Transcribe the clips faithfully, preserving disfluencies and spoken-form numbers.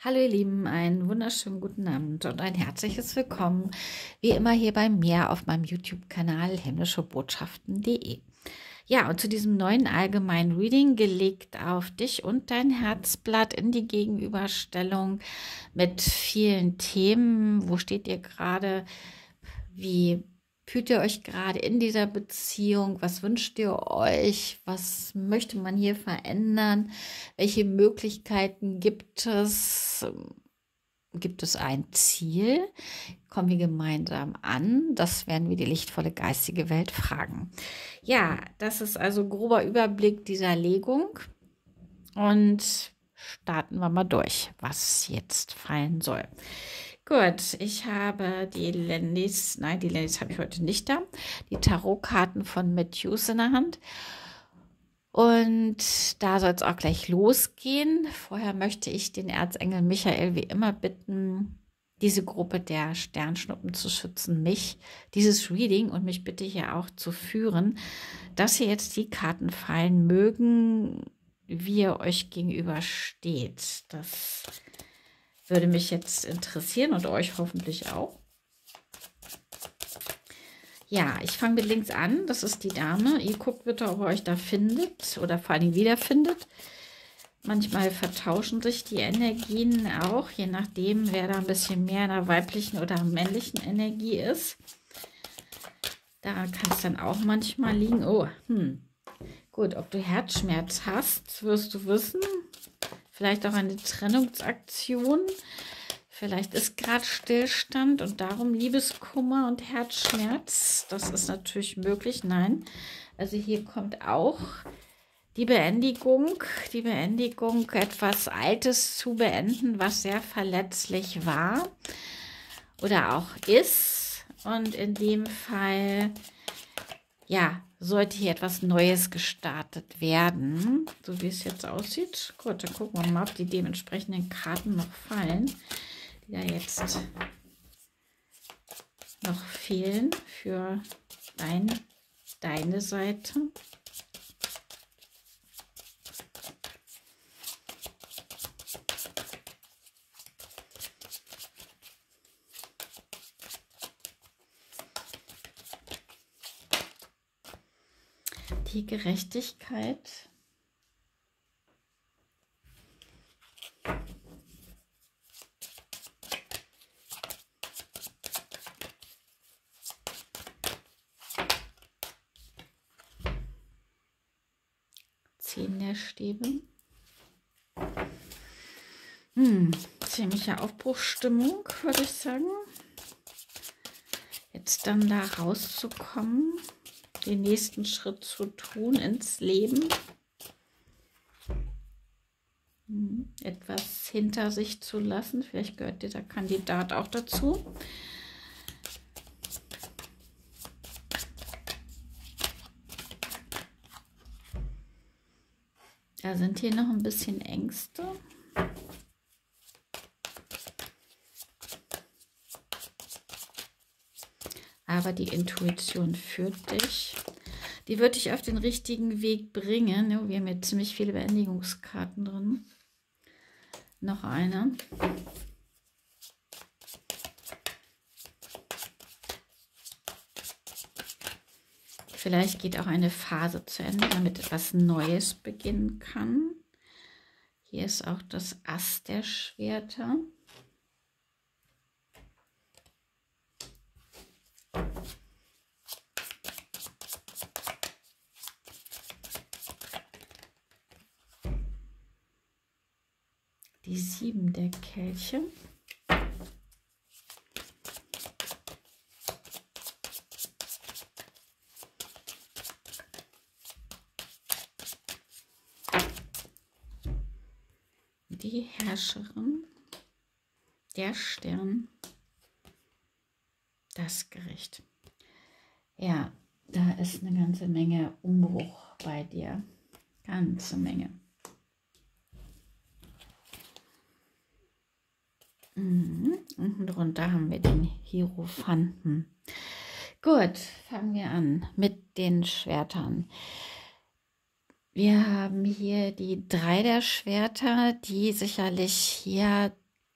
Hallo ihr Lieben, einen wunderschönen guten Abend und ein herzliches Willkommen, wie immer hier bei mir auf meinem YouTube-Kanal himmlische Botschaften punkt de. Ja, und zu diesem neuen allgemeinen Reading, gelegt auf dich und dein Herzblatt in die Gegenüberstellung mit vielen Themen. Wo steht ihr gerade? Wie fühlt ihr euch gerade in dieser Beziehung? Was wünscht ihr euch? Was möchte man hier verändern? Welche Möglichkeiten gibt es? Gibt es ein Ziel? Kommen wir gemeinsam an? Das werden wir die lichtvolle geistige Welt fragen. Ja, das ist also grober Überblick dieser Legung. Und starten wir mal durch, was jetzt fallen soll. Gut, ich habe die Lendis, nein, die Lendis habe ich heute nicht da, die Tarotkarten von Matthews in der Hand. Und da soll es auch gleich losgehen. Vorher möchte ich den Erzengel Michael wie immer bitten, diese Gruppe der Sternschnuppen zu schützen, mich, dieses Reading und mich bitte hier auch zu führen, dass hier jetzt die Karten fallen mögen, wie ihr euch gegenübersteht. Das würde mich jetzt interessieren und euch hoffentlich auch. Ja, ich fange mit links an. Das ist die Dame. Ihr guckt bitte, ob ihr euch da findet oder vor allem wiederfindet. Manchmal vertauschen sich die Energien auch, je nachdem, wer da ein bisschen mehr in der weiblichen oder männlichen Energie ist. Da kann es dann auch manchmal liegen. Oh, hm. Gut, ob du Herzschmerz hast, wirst du wissen. Vielleicht auch eine Trennungsaktion. Vielleicht ist gerade Stillstand und darum Liebeskummer und Herzschmerz. Das ist natürlich möglich. Nein, also hier kommt auch die Beendigung, die Beendigung, etwas Altes zu beenden, was sehr verletzlich war oder auch ist. Und in dem Fall, ja, sollte hier etwas Neues gestartet werden, so wie es jetzt aussieht. Gut, dann gucken wir mal, ob die dementsprechenden Karten noch fallen, die da jetzt noch fehlen für dein, deine Seite. Die Gerechtigkeit. Zehn der Stäbe. Hm, ziemliche Aufbruchsstimmung, würde ich sagen. Jetzt dann da rauszukommen, den nächsten Schritt zu tun ins Leben. Hm, etwas hinter sich zu lassen. Vielleicht gehört dieser Kandidat auch dazu. Da sind hier noch ein bisschen Ängste. Aber die Intuition führt dich. Die wird dich auf den richtigen Weg bringen. Wir haben hier ziemlich viele Beendigungskarten drin. Noch eine. Vielleicht geht auch eine Phase zu Ende, damit etwas Neues beginnen kann. Hier ist auch das Ass der Schwerter. Die Sieben der Kelche. Die Herrscherin. Der Stern. Das Gericht. Ja, da ist eine ganze Menge Umbruch bei dir. Ganze Menge. Mhm. Unten drunter haben wir den Hierophanten. Gut, fangen wir an mit den Schwertern. Wir haben hier die drei der Schwerter, die sicherlich hier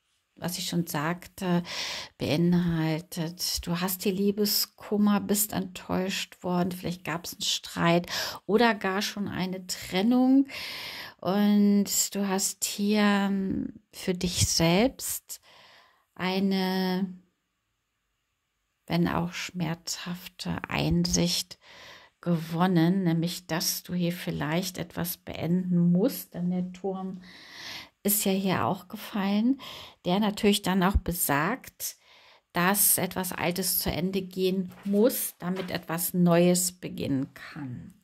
was ich schon sagte, beinhaltet, du hast hier Liebeskummer, bist enttäuscht worden, vielleicht gab es einen Streit oder gar schon eine Trennung und du hast hier für dich selbst eine, wenn auch schmerzhafte Einsicht gewonnen, nämlich dass du hier vielleicht etwas beenden musst, denn der Turm ist ja hier auch gefallen, der natürlich dann auch besagt, dass etwas Altes zu Ende gehen muss, damit etwas Neues beginnen kann.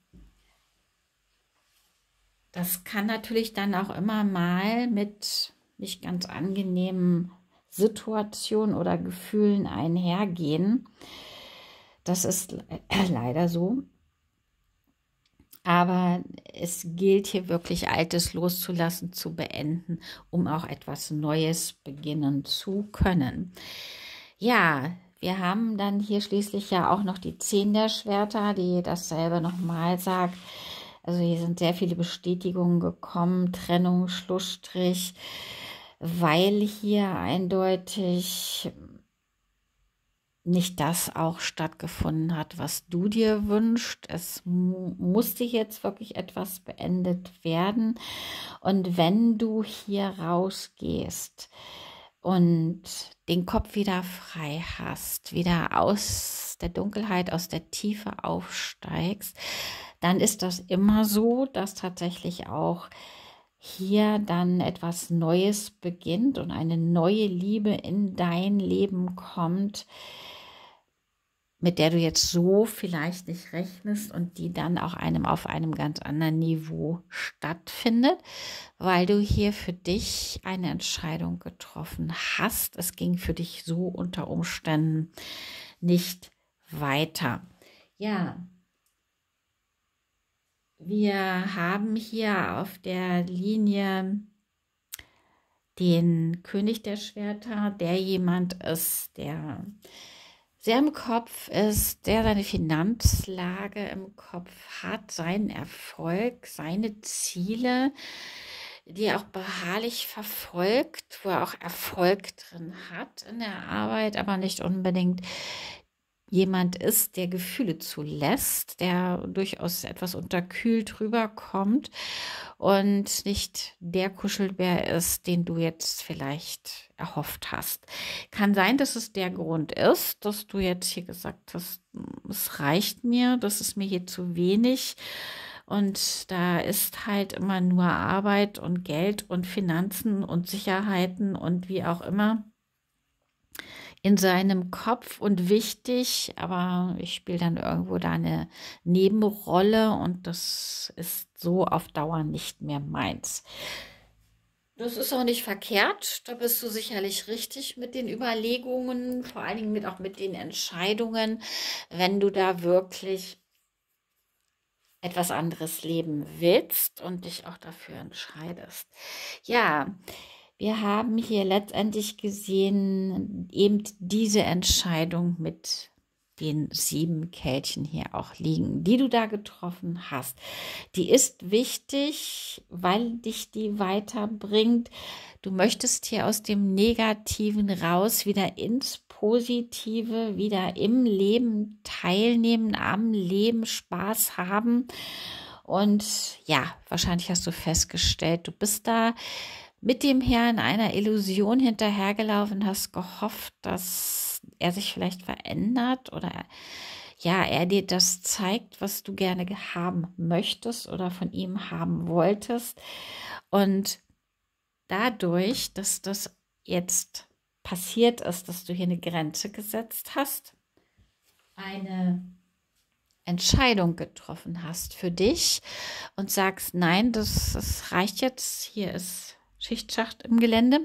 Das kann natürlich dann auch immer mal mit nicht ganz angenehmen Situationen oder Gefühlen einhergehen. Das ist leider so. Aber es gilt hier wirklich Altes loszulassen, zu beenden, um auch etwas Neues beginnen zu können. Ja, wir haben dann hier schließlich ja auch noch die Zehn der Schwerter, die dasselbe nochmal sagt. Also hier sind sehr viele Bestätigungen gekommen, Trennung, Schlussstrich, weil hier eindeutig nicht das auch stattgefunden hat, was du dir wünschst. Es mu musste jetzt wirklich etwas beendet werden. Und wenn du hier rausgehst und den Kopf wieder frei hast, wieder aus der Dunkelheit, aus der Tiefe aufsteigst, dann ist das immer so, dass tatsächlich auch hier dann etwas Neues beginnt und eine neue Liebe in dein Leben kommt, mit der du jetzt so vielleicht nicht rechnest und die dann auch einem auf einem ganz anderen Niveau stattfindet, weil du hier für dich eine Entscheidung getroffen hast. Es ging für dich so unter Umständen nicht weiter. Ja, wir haben hier auf der Linie den König der Schwerter, der jemand ist, der sehr im Kopf ist, der seine Finanzlage im Kopf hat, seinen Erfolg, seine Ziele, die er auch beharrlich verfolgt, wo er auch Erfolg drin hat in der Arbeit, aber nicht unbedingt jemand ist, der Gefühle zulässt, der durchaus etwas unterkühlt rüberkommt und nicht der Kuschelbär ist, den du jetzt vielleicht erhofft hast. Kann sein, dass es der Grund ist, dass du jetzt hier gesagt hast, es reicht mir, das ist mir hier zu wenig. Und da ist halt immer nur Arbeit und Geld und Finanzen und Sicherheiten und wie auch immer in seinem Kopf und wichtig, aber ich spiele dann irgendwo da eine Nebenrolle und das ist so auf Dauer nicht mehr meins. Das ist auch nicht verkehrt, da bist du sicherlich richtig mit den Überlegungen, vor allen Dingen mit, auch mit den Entscheidungen, wenn du da wirklich etwas anderes leben willst und dich auch dafür entscheidest. Ja, wir haben hier letztendlich gesehen, eben diese Entscheidung mit den sieben Kelchen hier auch liegen, die du da getroffen hast. Die ist wichtig, weil dich die weiterbringt. Du möchtest hier aus dem Negativen raus, wieder ins Positive, wieder im Leben teilnehmen, am Leben Spaß haben. Und ja, wahrscheinlich hast du festgestellt, du bist da mit dem Herrn einer Illusion hinterhergelaufen, hast gehofft, dass er sich vielleicht verändert oder ja, er dir das zeigt, was du gerne haben möchtest oder von ihm haben wolltest. Und dadurch, dass das jetzt passiert ist, dass du hier eine Grenze gesetzt hast, eine Entscheidung getroffen hast für dich und sagst, nein, das, das reicht jetzt, hier ist Schichtschacht im Gelände.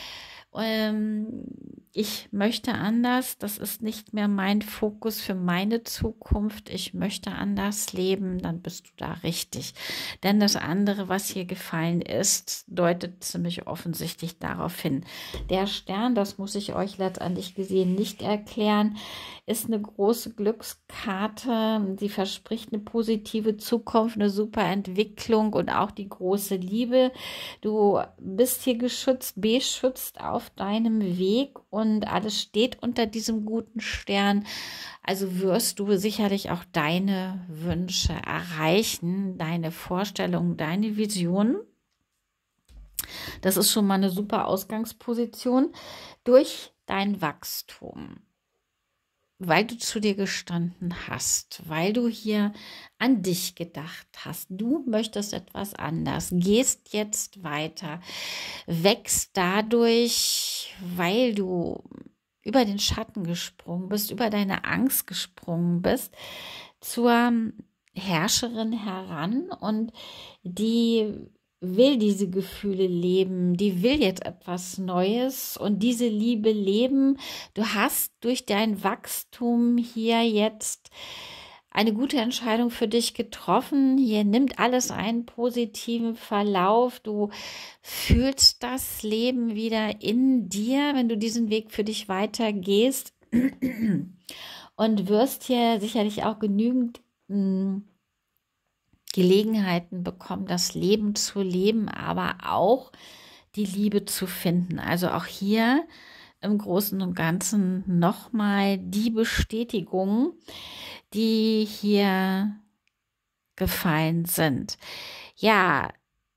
Ähm, ich möchte anders, das ist nicht mehr mein Fokus für meine Zukunft, ich möchte anders leben, dann bist du da richtig. Denn das andere, was hier gefallen ist, deutet ziemlich offensichtlich darauf hin. Der Stern, das muss ich euch letztendlich gesehen nicht erklären, ist eine große Glückskarte. Sie verspricht eine positive Zukunft, eine super Entwicklung und auch die große Liebe. Du bist hier geschützt, beschützt auf auf deinem Weg und alles steht unter diesem guten Stern. Also wirst du sicherlich auch deine Wünsche erreichen, deine Vorstellungen, deine Visionen. Das ist schon mal eine super Ausgangsposition durch dein Wachstum, weil du zu dir gestanden hast, weil du hier an dich gedacht hast. Du möchtest etwas anders, gehst jetzt weiter, wächst dadurch, weil du über den Schatten gesprungen bist, über deine Angst gesprungen bist, zur Herrscherin heran, und die will diese Gefühle leben, die will jetzt etwas Neues und diese Liebe leben. Du hast durch dein Wachstum hier jetzt eine gute Entscheidung für dich getroffen. Hier nimmt alles einen positiven Verlauf. Du fühlst das Leben wieder in dir, wenn du diesen Weg für dich weitergehst, und wirst hier sicherlich auch genügend mh, Gelegenheiten bekommen, das Leben zu leben, aber auch die Liebe zu finden. Also auch hier im Großen und Ganzen nochmal die Bestätigung, die hier gefallen sind. Ja,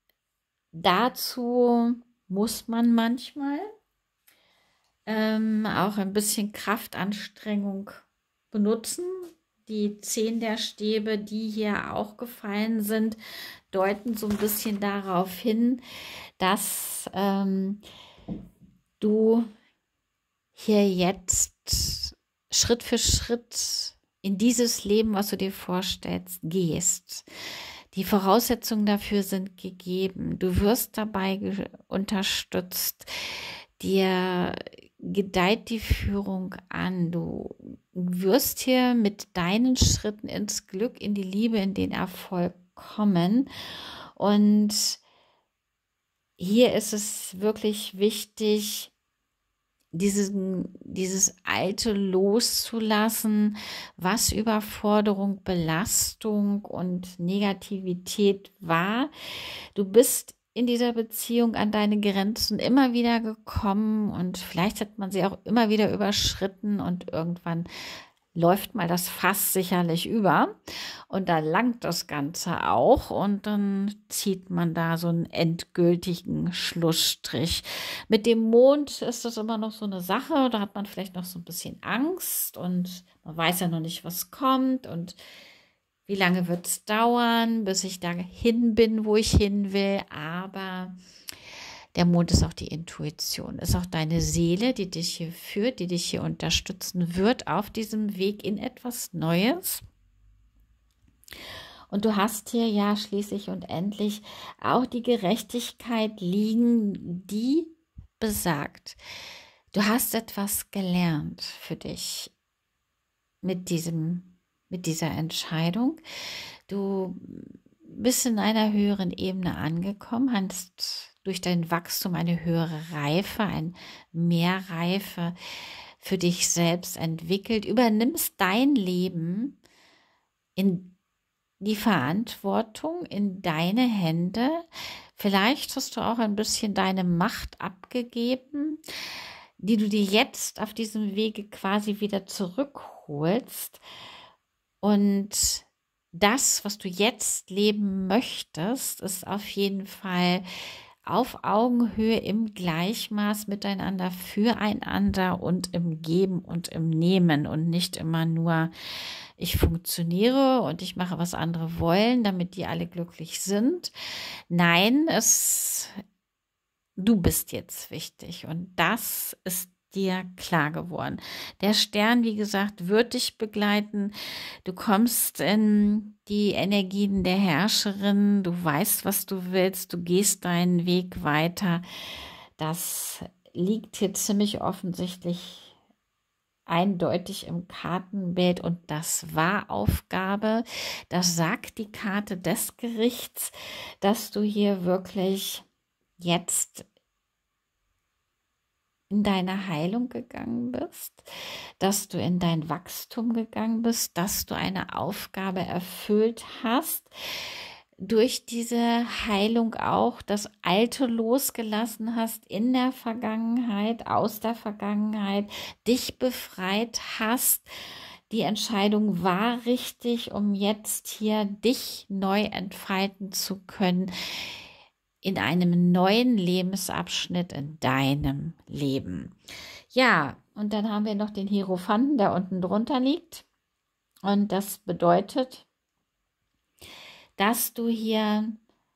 dazu muss man manchmal ähm, auch ein bisschen Kraftanstrengung benutzen. Die zehn der Stäbe, die hier auch gefallen sind, deuten so ein bisschen darauf hin, dass ähm, du hier jetzt Schritt für Schritt in dieses Leben, was du dir vorstellst, gehst. Die Voraussetzungen dafür sind gegeben. Du wirst dabei unterstützt. Dir gedeiht die Führung an. Du wirst hier mit deinen Schritten ins Glück, in die Liebe, in den Erfolg kommen. Und hier ist es wirklich wichtig, dieses, dieses Alte loszulassen, was Überforderung, Belastung und Negativität war. Du bist in dieser Beziehung an deine Grenzen immer wieder gekommen und vielleicht hat man sie auch immer wieder überschritten und irgendwann läuft mal das Fass sicherlich über und da langt das Ganze auch und dann zieht man da so einen endgültigen Schlussstrich. Mit dem Mond ist das immer noch so eine Sache, da hat man vielleicht noch so ein bisschen Angst und man weiß ja noch nicht, was kommt und wie lange wird es dauern, bis ich da hin bin, wo ich hin will, aber der Mond ist auch die Intuition, ist auch deine Seele, die dich hier führt, die dich hier unterstützen wird auf diesem Weg in etwas Neues. Und du hast hier ja schließlich und endlich auch die Gerechtigkeit liegen, die besagt, du hast etwas gelernt für dich mit diesem, mit dieser Entscheidung. Du bist in einer höheren Ebene angekommen, hast durch dein Wachstum eine höhere Reife, ein mehr Reife für dich selbst entwickelt, übernimmst dein Leben in die Verantwortung in deine Hände. Vielleicht hast du auch ein bisschen deine Macht abgegeben, die du dir jetzt auf diesem Wege quasi wieder zurückholst. Und das, was du jetzt leben möchtest, ist auf jeden Fall auf Augenhöhe, im Gleichmaß miteinander, füreinander und im Geben und im Nehmen und nicht immer nur, ich funktioniere und ich mache, was andere wollen, damit die alle glücklich sind. Nein, es, du bist jetzt wichtig und das ist dir klar geworden. Der Stern, wie gesagt, wird dich begleiten. Du kommst in die Energien der Herrscherin. Du weißt, was du willst. Du gehst deinen Weg weiter. Das liegt hier ziemlich offensichtlich eindeutig im Kartenbild und das war Aufgabe. Das sagt die Karte des Gerichts, dass du hier wirklich jetzt in deine Heilung gegangen bist, dass du in dein Wachstum gegangen bist, dass du eine Aufgabe erfüllt hast, durch diese Heilung auch das Alte losgelassen hast in der Vergangenheit, aus der Vergangenheit, dich befreit hast. Die Entscheidung war richtig, um jetzt hier dich neu entfalten zu können in einem neuen Lebensabschnitt in deinem Leben. Ja, und dann haben wir noch den Hierophanten, der unten drunter liegt. Und das bedeutet, dass du hier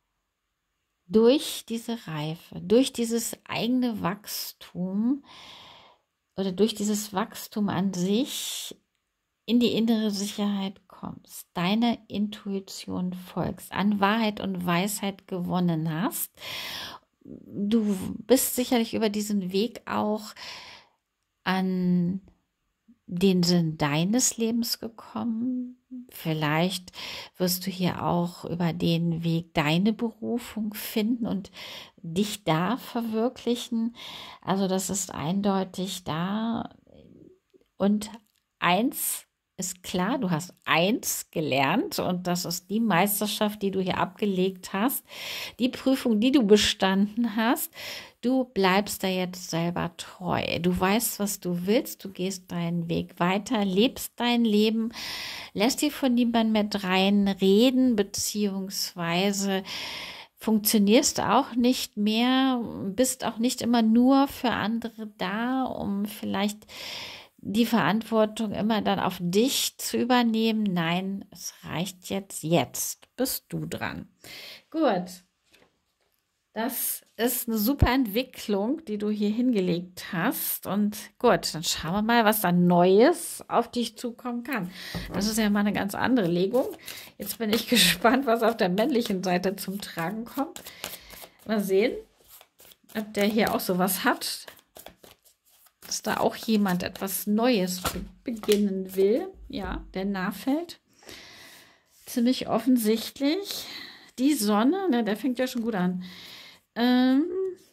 durch diese Reife, durch dieses eigene Wachstum oder durch dieses Wachstum an sich in die innere Sicherheit kommst, deiner Intuition folgst, an Wahrheit und Weisheit gewonnen hast. Du bist sicherlich über diesen Weg auch an den Sinn deines Lebens gekommen. Vielleicht wirst du hier auch über den Weg deine Berufung finden und dich da verwirklichen. Also das ist eindeutig da. Und eins ist klar, du hast eins gelernt und das ist die Meisterschaft, die du hier abgelegt hast, die Prüfung, die du bestanden hast. Du bleibst da jetzt selber treu. Du weißt, was du willst, du gehst deinen Weg weiter, lebst dein Leben, lässt dir von niemandem mit reinreden, beziehungsweise funktionierst auch nicht mehr, bist auch nicht immer nur für andere da, um vielleicht die Verantwortung immer dann auf dich zu übernehmen. Nein, es reicht jetzt. Jetzt bist du dran. Gut. Das ist eine super Entwicklung, die du hier hingelegt hast. Und gut, dann schauen wir mal, was da Neues auf dich zukommen kann. Das ist ja mal eine ganz andere Legung. Jetzt bin ich gespannt, was auf der männlichen Seite zum Tragen kommt. Mal sehen, ob der hier auch sowas hat, dass da auch jemand etwas Neues be beginnen will. Ja, der Nahfeld. Ziemlich offensichtlich. Die Sonne, ne, der fängt ja schon gut an. Ähm,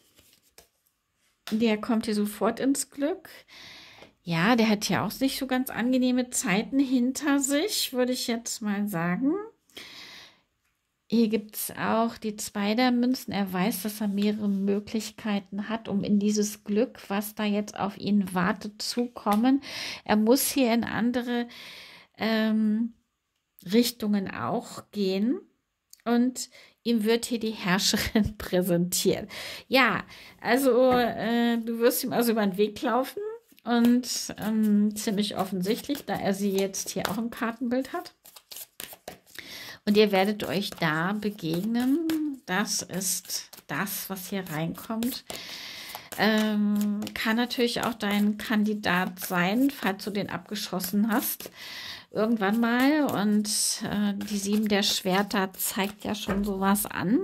der kommt hier sofort ins Glück. Ja, der hat ja auch nicht so ganz angenehme Zeiten hinter sich, würde ich jetzt mal sagen. Hier gibt es auch die zwei der Münzen. Er weiß, dass er mehrere Möglichkeiten hat, um in dieses Glück, was da jetzt auf ihn wartet, zu kommen. Er muss hier in andere ähm, Richtungen auch gehen. Und ihm wird hier die Herrscherin präsentiert. Ja, also äh, du wirst ihm also über den Weg laufen. Und ähm, ziemlich offensichtlich, da er sie jetzt hier auch im Kartenbild hat. Und ihr werdet euch da begegnen. Das ist das, was hier reinkommt. Ähm, kann natürlich auch dein Kandidat sein, falls du den abgeschossen hast. Irgendwann mal. Und äh, die sieben der Schwerter zeigt ja schon sowas an.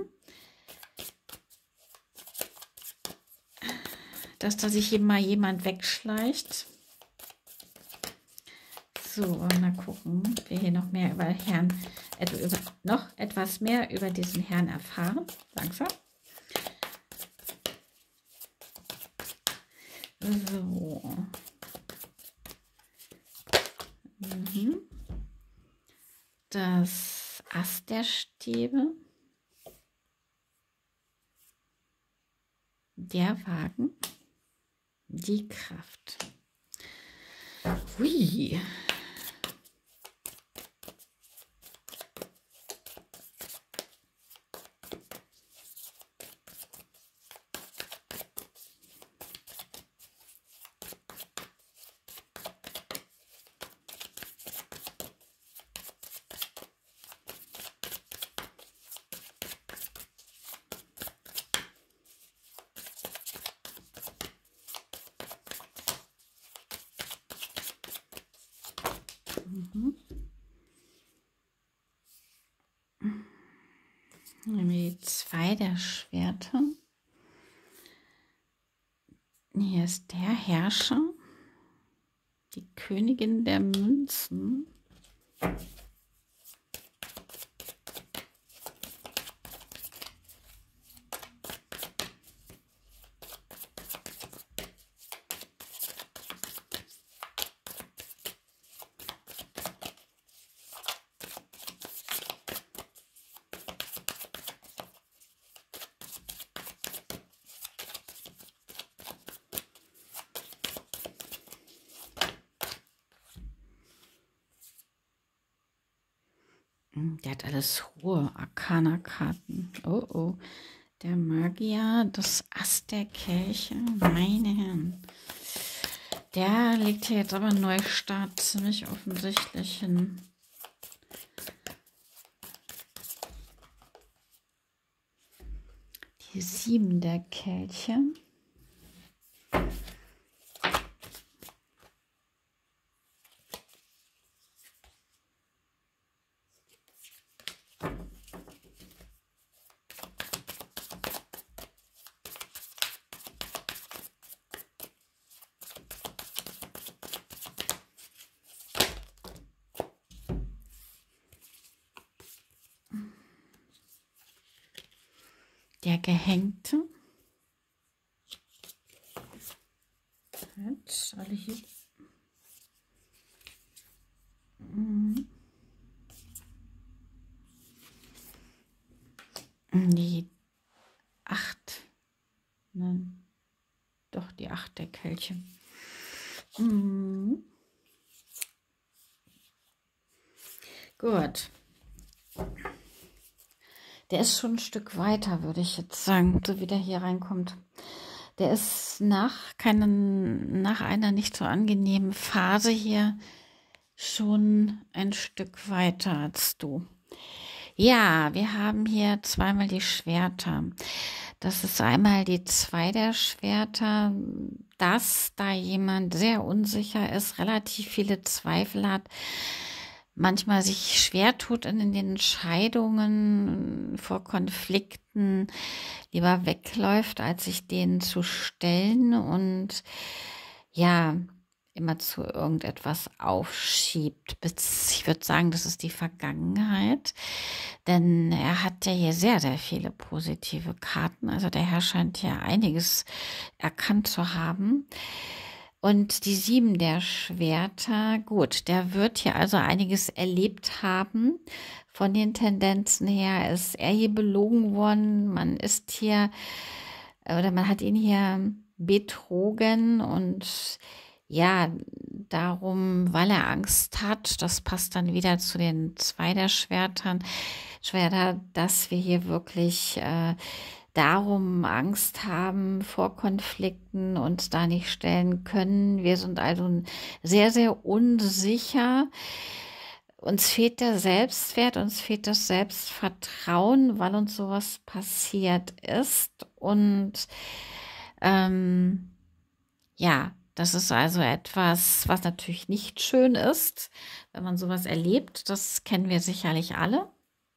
Dass da sich mal jemand wegschleicht. So, mal gucken, ob wir hier noch mehr über Herrn, äh, über, noch etwas mehr über diesen Herrn erfahren. Langsam. So. Mhm. Das Ass der Stäbe. Der Wagen. Die Kraft. Hui. Die zwei der Schwerter. Hier ist der Herrscher, die Königin der Münzen. Der hat alles hohe Arcana-Karten. Oh, oh. Der Magier, das Ass der Kelche, meine Herren. Der legt hier jetzt aber einen Neustart ziemlich offensichtlich hin. Die Sieben der Kelche. Der Gehängte. Jetzt alle hier. Mhm. Die acht. Nein. Doch, die acht der Kelche. Mhm. Gut. Der ist schon ein Stück weiter, würde ich jetzt sagen, so wie der hier reinkommt. Der ist nach, keinen, nach einer nicht so angenehmen Phase hier schon ein Stück weiter als du. Ja, wir haben hier zweimal die Schwerter. Das ist einmal die zwei der Schwerter, dass da jemand sehr unsicher ist, relativ viele Zweifel hat, manchmal sich schwer tut in den Entscheidungen, vor Konflikten lieber wegläuft, als sich denen zu stellen und ja, immer zu irgendetwas aufschiebt. Ich würde sagen, das ist die Vergangenheit, denn er hat ja hier sehr, sehr viele positive Karten. Also der Herr scheint hier einiges erkannt zu haben. Und die Sieben der Schwerter, gut, der wird hier also einiges erlebt haben. Von den Tendenzen her ist er hier belogen worden. Man ist hier, oder man hat ihn hier betrogen und ja, darum, weil er Angst hat, das passt dann wieder zu den zwei der Schwertern, Schwerter, dass wir hier wirklich äh, darum Angst haben vor Konflikten, uns da nicht stellen können. Wir sind also sehr, sehr unsicher. Uns fehlt der Selbstwert, uns fehlt das Selbstvertrauen, weil uns sowas passiert ist. Und ähm, ja, das ist also etwas, was natürlich nicht schön ist, wenn man sowas erlebt. Das kennen wir sicherlich alle.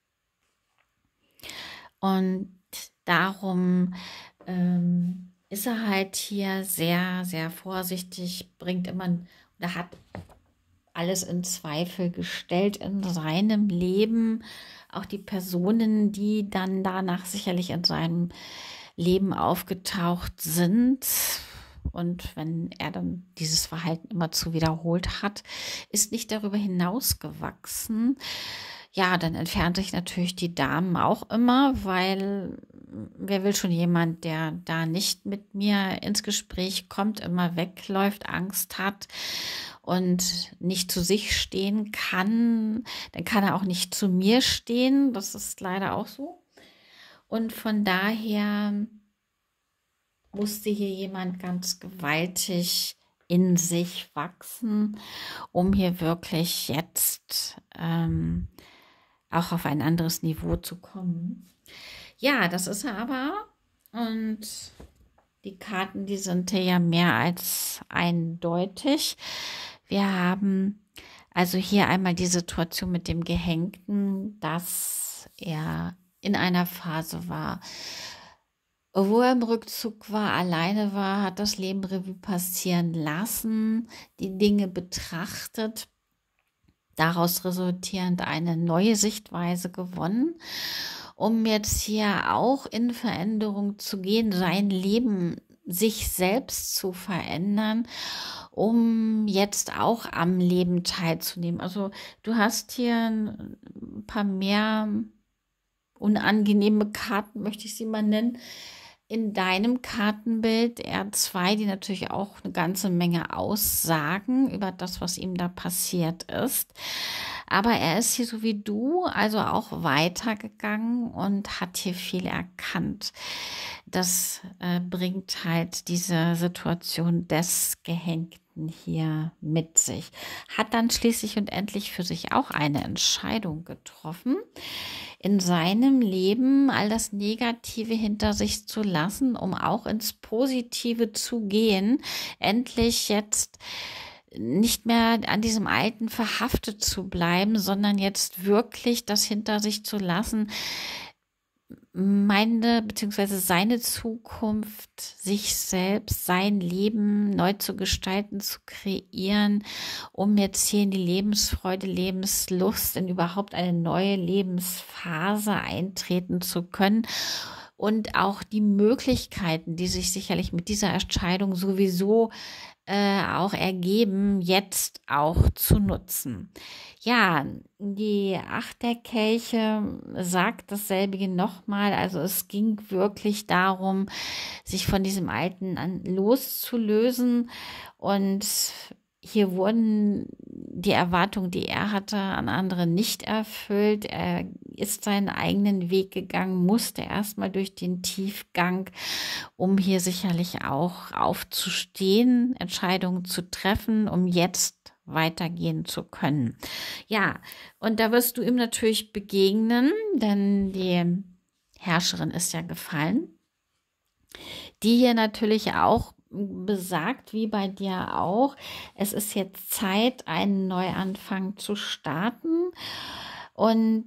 Und darum ähm, ist er halt hier sehr, sehr vorsichtig, bringt immer oder hat alles in Zweifel gestellt in seinem Leben. Auch die Personen, die dann danach sicherlich in seinem Leben aufgetaucht sind. Und wenn er dann dieses Verhalten immer zu wiederholt hat, ist nicht darüber hinausgewachsen. Ja, dann entfernt sich natürlich die Damen auch immer, weil wer will schon jemand, der da nicht mit mir ins Gespräch kommt, immer wegläuft, Angst hat und nicht zu sich stehen kann, dann kann er auch nicht zu mir stehen. Das ist leider auch so. Und von daher musste hier jemand ganz gewaltig in sich wachsen, um hier wirklich jetzt ähm, auch auf ein anderes Niveau zu kommen. Ja, das ist er aber. Und die Karten, die sind hier ja mehr als eindeutig. Wir haben also hier einmal die Situation mit dem Gehängten, dass er in einer Phase war, wo er im Rückzug war, alleine war, hat das Leben Revue passieren lassen, die Dinge betrachtet, daraus resultierend eine neue Sichtweise gewonnen, um jetzt hier auch in Veränderung zu gehen, sein Leben sich selbst zu verändern, um jetzt auch am Leben teilzunehmen. Also du hast hier ein paar mehr unangenehme Karten, möchte ich sie mal nennen, in deinem Kartenbild, R zwei, die natürlich auch eine ganze Menge aussagen über das, was ihm da passiert ist. Aber er ist hier so wie du, also auch weitergegangen und hat hier viel erkannt. Das äh, bringt halt diese Situation des Gehängten hier mit sich. Hat dann schließlich und endlich für sich auch eine Entscheidung getroffen, in seinem Leben all das Negative hinter sich zu lassen, um auch ins Positive zu gehen, endlich jetzt nicht mehr an diesem Alten verhaftet zu bleiben, sondern jetzt wirklich das hinter sich zu lassen, meine beziehungsweise seine Zukunft, sich selbst, sein Leben neu zu gestalten, zu kreieren, um jetzt hier in die Lebensfreude, Lebenslust, in überhaupt eine neue Lebensphase eintreten zu können. Und auch die Möglichkeiten, die sich sicherlich mit dieser Entscheidung sowieso äh, auch ergeben, jetzt auch zu nutzen. Ja, die Acht der Kelche sagt dasselbe nochmal. Also es ging wirklich darum, sich von diesem Alten an loszulösen, und hier wurden die Erwartungen, die er hatte, an andere nicht erfüllt. Er ist seinen eigenen Weg gegangen, musste erstmal durch den Tiefgang, um hier sicherlich auch aufzustehen, Entscheidungen zu treffen, um jetzt weitergehen zu können. Ja, und da wirst du ihm natürlich begegnen, denn die Herrscherin ist ja gefallen, die hier natürlich auch besagt, wie bei dir auch, es ist jetzt Zeit, einen Neuanfang zu starten und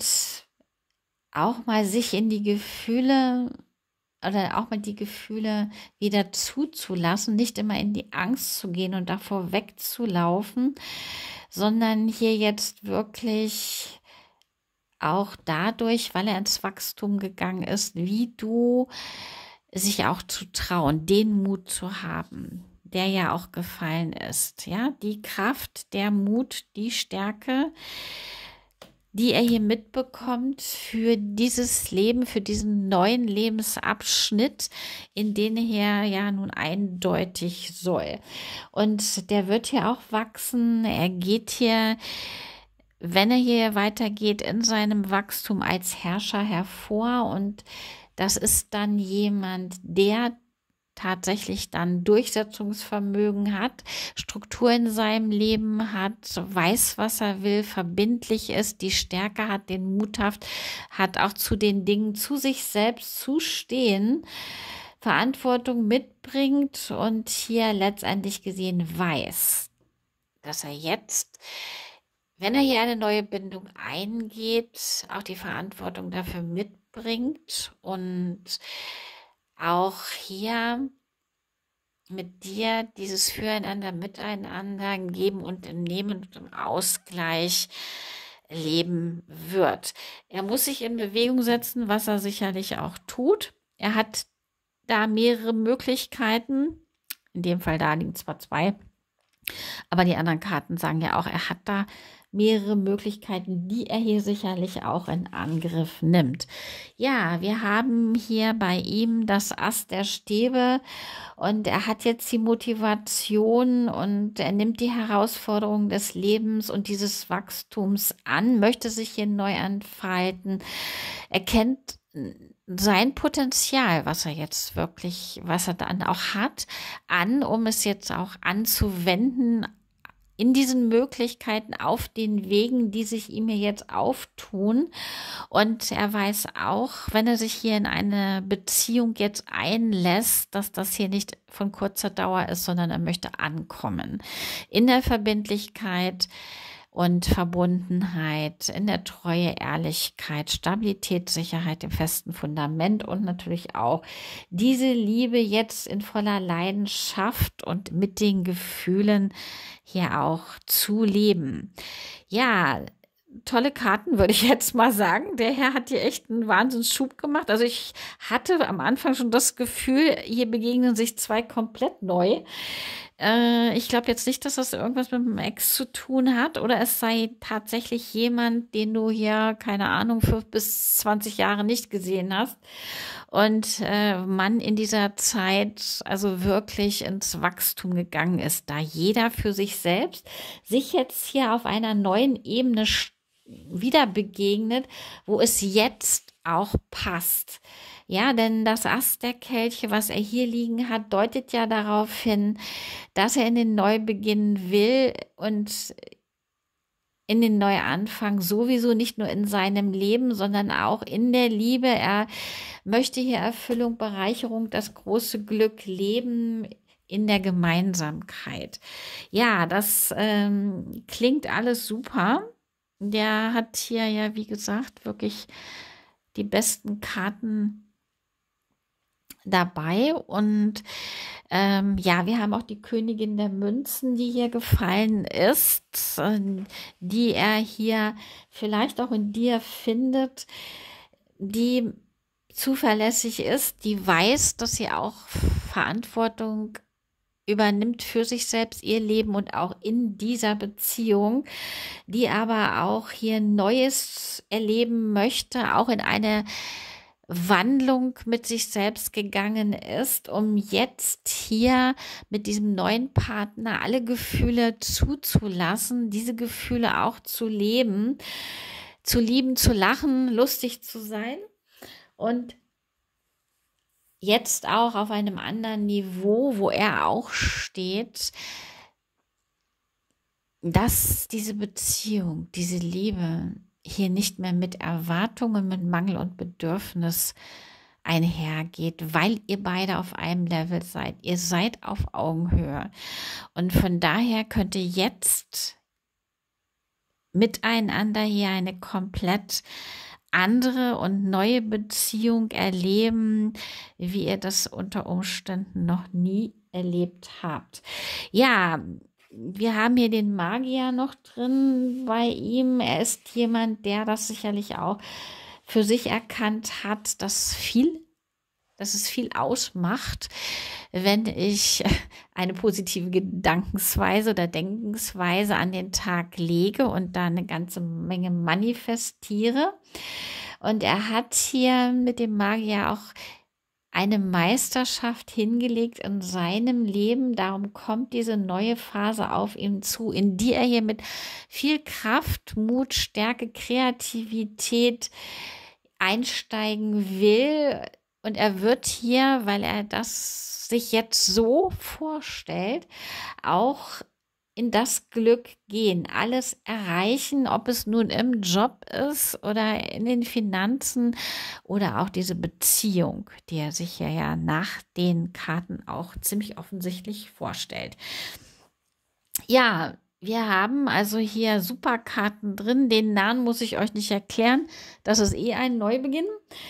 auch mal sich in die Gefühle oder auch mal die Gefühle wieder zuzulassen, nicht immer in die Angst zu gehen und davor wegzulaufen, sondern hier jetzt wirklich auch dadurch, weil er ins Wachstum gegangen ist, wie du, sich auch zu trauen, den Mut zu haben, der ja auch gefallen ist. Ja, die Kraft, der Mut, die Stärke, die er hier mitbekommt für dieses Leben, für diesen neuen Lebensabschnitt, in den er ja nun eindeutig soll. Und der wird hier auch wachsen. Er geht hier, wenn er hier weitergeht, in seinem Wachstum als Herrscher hervor, und das ist dann jemand, der tatsächlich dann Durchsetzungsvermögen hat, Struktur in seinem Leben hat, weiß, was er will, verbindlich ist, die Stärke hat, den Mut hat, hat auch zu den Dingen, zu sich selbst zu stehen, Verantwortung mitbringt und hier letztendlich gesehen weiß, dass er jetzt, wenn er hier eine neue Bindung eingeht, auch die Verantwortung dafür mitbringt und auch hier mit dir dieses Füreinander, Miteinander, im Geben und im Nehmen und im Ausgleich leben wird. Er muss sich in Bewegung setzen, was er sicherlich auch tut. Er hat da mehrere Möglichkeiten. In dem Fall da liegen zwar zwei, aber die anderen Karten sagen ja auch, er hat da mehrere Möglichkeiten, die er hier sicherlich auch in Angriff nimmt. Ja, wir haben hier bei ihm das Ass der Stäbe, und er hat jetzt die Motivation und er nimmt die Herausforderungen des Lebens und dieses Wachstums an, möchte sich hier neu entfalten, erkennt sein Potenzial, was er jetzt wirklich, was er dann auch hat, an, um es jetzt auch anzuwenden, in diesen Möglichkeiten, auf den Wegen, die sich ihm hier jetzt auftun. Und er weiß auch, wenn er sich hier in eine Beziehung jetzt einlässt, dass das hier nicht von kurzer Dauer ist, sondern er möchte ankommen in der Verbindlichkeit und Verbundenheit, in der Treue, Ehrlichkeit, Stabilität, Sicherheit, im festen Fundament und natürlich auch diese Liebe jetzt in voller Leidenschaft und mit den Gefühlen hier auch zu leben. Ja, tolle Karten, würde ich jetzt mal sagen. Der Herr hat hier echt einen Wahnsinnsschub gemacht. Also ich hatte am Anfang schon das Gefühl, hier begegnen sich zwei komplett neu. Äh, ich glaube jetzt nicht, dass das irgendwas mit dem Ex zu tun hat, oder es sei tatsächlich jemand, den du hier, keine Ahnung, fünf bis zwanzig Jahre nicht gesehen hast. Und äh, man in dieser Zeit also wirklich ins Wachstum gegangen ist, da jeder für sich selbst sich jetzt hier auf einer neuen Ebene wieder begegnet, wo es jetzt auch passt. Ja, denn das Ass der Kelche, was er hier liegen hat, deutet ja darauf hin, dass er in den Neubeginn will und in den Neuanfang sowieso nicht nur in seinem Leben, sondern auch in der Liebe. Er möchte hier Erfüllung, Bereicherung, das große Glück, Leben in der Gemeinsamkeit. Ja, das ähm, klingt alles super. Der hat hier ja, wie gesagt, wirklich die besten Karten dabei. Und ähm, ja, wir haben auch die Königin der Münzen, die hier gefallen ist, äh, die er hier vielleicht auch in dir findet, die zuverlässig ist, die weiß, dass sie auch Verantwortung übernimmt für sich selbst, ihr Leben und auch in dieser Beziehung, die aber auch hier Neues erleben möchte, auch in eine Wandlung mit sich selbst gegangen ist, um jetzt hier mit diesem neuen Partner alle Gefühle zuzulassen, diese Gefühle auch zu leben, zu lieben, zu lachen, lustig zu sein und jetzt auch auf einem anderen Niveau, wo er auch steht, dass diese Beziehung, diese Liebe hier nicht mehr mit Erwartungen, mit Mangel und Bedürfnis einhergeht, weil ihr beide auf einem Level seid. Ihr seid auf Augenhöhe. Und von daher könnt ihr jetzt miteinander hier eine komplett andere und neue Beziehung erleben, wie ihr das unter Umständen noch nie erlebt habt. Ja, wir haben hier den Magier noch drin bei ihm. Er ist jemand, der das sicherlich auch für sich erkannt hat, dass viel, dass es viel ausmacht, wenn ich eine positive Gedankensweise oder Denkensweise an den Tag lege und da eine ganze Menge manifestiere. Und er hat hier mit dem Magier auch eine Meisterschaft hingelegt in seinem Leben. Darum kommt diese neue Phase auf ihm zu, in die er hier mit viel Kraft, Mut, Stärke, Kreativität einsteigen will. Und er wird hier, weil er das sich jetzt so vorstellt, auch in das Glück gehen, alles erreichen, ob es nun im Job ist oder in den Finanzen oder auch diese Beziehung, die er sich ja, ja nach den Karten auch ziemlich offensichtlich vorstellt. Ja, wir haben also hier super Karten drin. Den Namen muss ich euch nicht erklären. Das ist eh ein Neubeginn.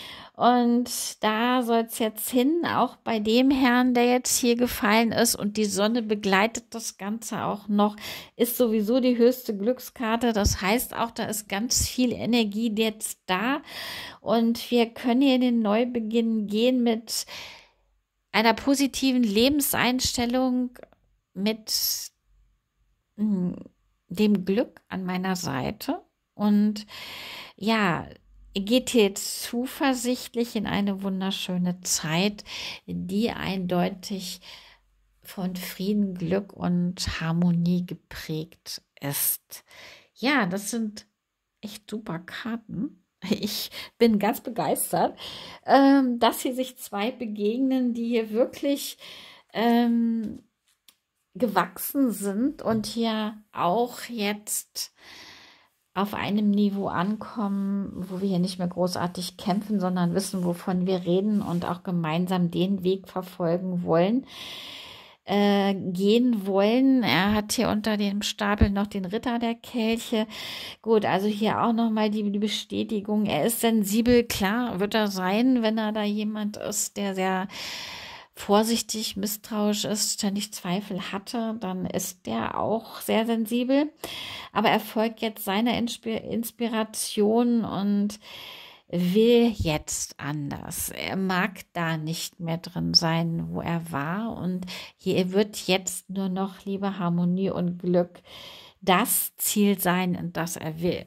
Und da soll es jetzt hin, auch bei dem Herrn, der jetzt hier gefallen ist. Und die Sonne begleitet das Ganze auch noch, ist sowieso die höchste Glückskarte. Das heißt auch, da ist ganz viel Energie jetzt da. Und wir können hier in den Neubeginn gehen mit einer positiven Lebenseinstellung, mit mh, dem Glück an meiner Seite. Und ja, geht hier zuversichtlich in eine wunderschöne Zeit, die eindeutig von Frieden, Glück und Harmonie geprägt ist. Ja, das sind echt super Karten. Ich bin ganz begeistert, ähm, dass hier sich zwei begegnen, die hier wirklich ähm, gewachsen sind und hier auch jetzt auf einem Niveau ankommen, wo wir hier nicht mehr großartig kämpfen, sondern wissen, wovon wir reden und auch gemeinsam den Weg verfolgen wollen, äh, gehen wollen. Er hat hier unter dem Stapel noch den Ritter der Kelche. Gut, also hier auch nochmal die, die Bestätigung. Er ist sensibel, klar, wird er sein, wenn er da jemand ist, der sehr vorsichtig, misstrauisch ist, ständig Zweifel hatte, dann ist der auch sehr sensibel. Aber er folgt jetzt seiner Inspiration und will jetzt anders. Er mag da nicht mehr drin sein, wo er war. Und hier wird jetzt nur noch Liebe, Harmonie und Glück das Ziel sein, und das er will.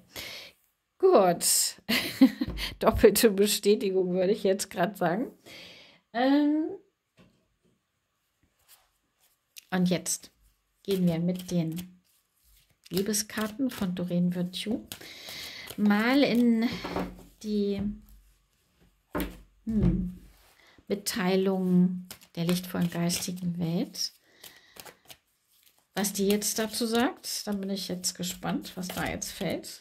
Gut. Doppelte Bestätigung, würde ich jetzt gerade sagen. Ähm Und jetzt gehen wir mit den Liebeskarten von Doreen Virtue mal in die hm, Mitteilung der lichtvollen geistigen Welt, was die jetzt dazu sagt. Da bin ich jetzt gespannt, was da jetzt fällt.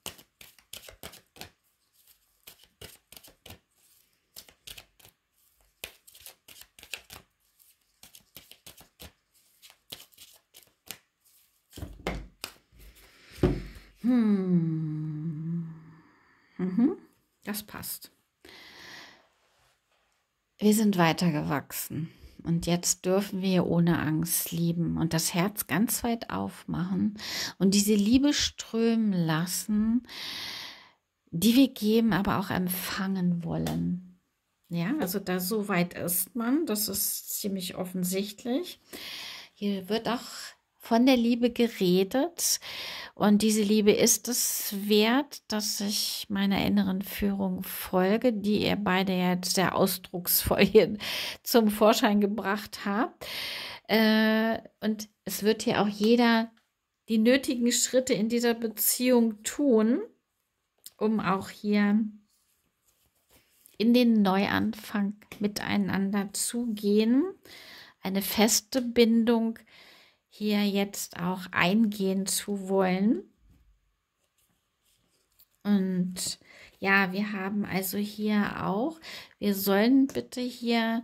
Hm. Mhm. Das passt. Wir sind weitergewachsen und jetzt dürfen wir ohne Angst lieben und das Herz ganz weit aufmachen und diese Liebe strömen lassen, die wir geben, aber auch empfangen wollen. Ja, also da so weit ist man, das ist ziemlich offensichtlich. Hier wird auch von der Liebe geredet und diese Liebe ist es wert, dass ich meiner inneren Führung folge, die ihr beide jetzt sehr ausdrucksvoll hier zum Vorschein gebracht habt. Äh, und es wird hier auch jeder die nötigen Schritte in dieser Beziehung tun, um auch hier in den Neuanfang miteinander zu gehen, eine feste Bindung hier jetzt auch eingehen zu wollen. Und ja, wir haben also hier auch, wir sollen bitte hier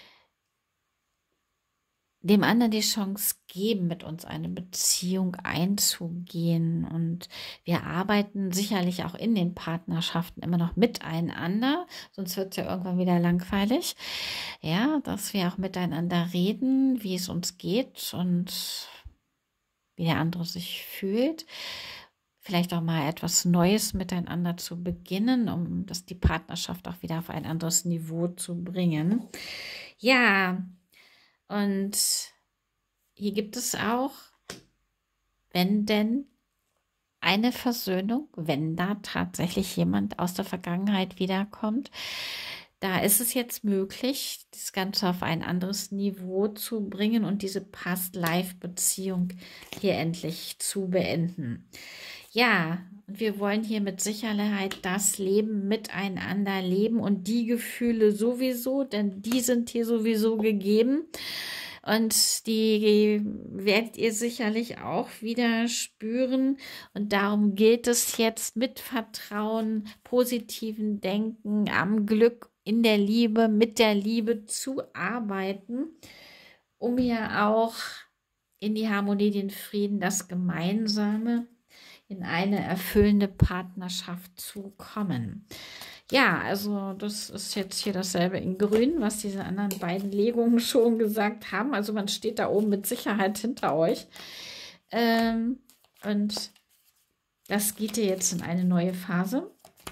dem anderen die Chance geben, mit uns eine Beziehung einzugehen. Und wir arbeiten sicherlich auch in den Partnerschaften immer noch miteinander, sonst wird es ja irgendwann wieder langweilig. Ja, dass wir auch miteinander reden, wie es uns geht und wie der andere sich fühlt. Vielleicht auch mal etwas Neues miteinander zu beginnen, um das die Partnerschaft auch wieder auf ein anderes Niveau zu bringen. Ja, und hier gibt es auch, wenn denn eine Versöhnung, wenn da tatsächlich jemand aus der Vergangenheit wiederkommt, da ist es jetzt möglich, das Ganze auf ein anderes Niveau zu bringen und diese Past-Life-Beziehung hier endlich zu beenden. Ja, und wir wollen hier mit Sicherheit das Leben miteinander leben und die Gefühle sowieso, denn die sind hier sowieso gegeben. Und die werdet ihr sicherlich auch wieder spüren. Und darum gilt es jetzt mit Vertrauen, positiven Denken, am Glück, in der Liebe, mit der Liebe zu arbeiten, um ja auch in die Harmonie, den Frieden, das Gemeinsame, in eine erfüllende Partnerschaft zu kommen. Ja, also das ist jetzt hier dasselbe in Grün, was diese anderen beiden Legungen schon gesagt haben. Also man steht da oben mit Sicherheit hinter euch. Ähm, und das geht hier jetzt in eine neue Phase.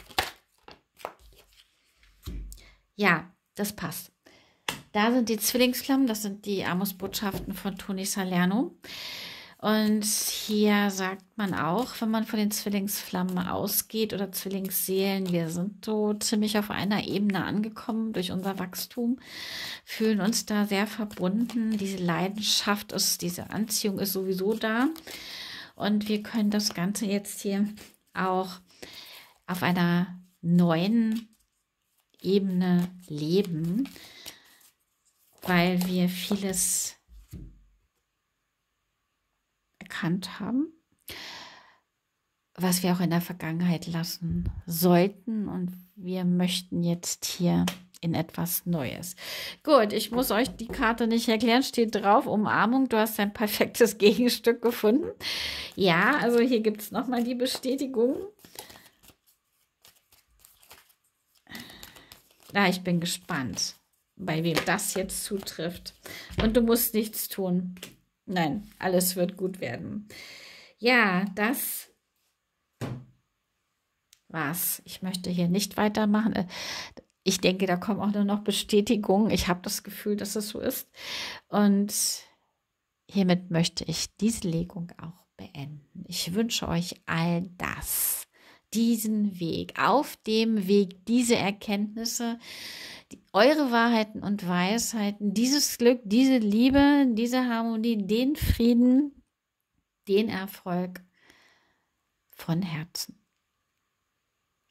Ja, das passt. Da sind die Zwillingsflammen, das sind die Amos-Botschaften von Tony Salerno. Und hier sagt man auch, wenn man von den Zwillingsflammen ausgeht oder Zwillingsseelen, wir sind so ziemlich auf einer Ebene angekommen durch unser Wachstum, fühlen uns da sehr verbunden. Diese Leidenschaft ist, diese Anziehung ist sowieso da. Und wir können das Ganze jetzt hier auch auf einer neuen Ebene leben, weil wir vieles erkannt haben, was wir auch in der Vergangenheit lassen sollten, und wir möchten jetzt hier in etwas Neues. Gut, ich muss euch die Karte nicht erklären, steht drauf, Umarmung, du hast ein perfektes Gegenstück gefunden. Ja, also hier gibt es nochmal die Bestätigung. Ja, ich bin gespannt, bei wem das jetzt zutrifft. Und du musst nichts tun. Nein, alles wird gut werden. Ja, das war's. Ich möchte hier nicht weitermachen. Ich denke, da kommen auch nur noch Bestätigungen. Ich habe das Gefühl, dass es so ist. Und hiermit möchte ich diese Legung auch beenden. Ich wünsche euch all das, diesen Weg, auf dem Weg, diese Erkenntnisse, die, eure Wahrheiten und Weisheiten, dieses Glück, diese Liebe, diese Harmonie, den Frieden, den Erfolg von Herzen.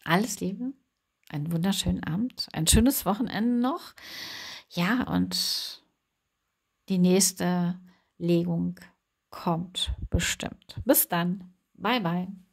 alles Liebe, einen wunderschönen Abend, ein schönes Wochenende noch. Ja, und die nächste Legung kommt bestimmt. Bis dann. Bye, bye.